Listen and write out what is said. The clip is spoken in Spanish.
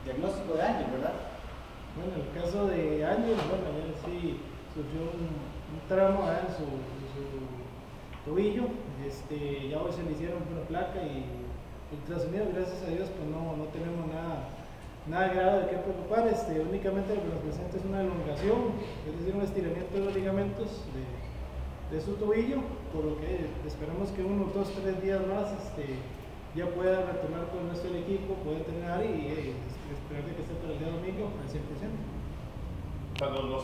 diagnóstico de Ángel, ¿verdad? Bueno, en el caso de Ángel, bueno, él sí sufrió un trauma en su tobillo. Ya hoy se le hicieron una placa y ultrasonido, gracias a Dios, pues no tenemos nada grave de qué preocupar. Únicamente lo que nos presenta es una elongación, es decir, un estiramiento de los ligamentos de su tobillo, por lo que esperamos que unos 2 o 3 días más ya pueda retornar con nuestro equipo, pueda entrenar y esperar de que esté para el día domingo al 100%. O sea, no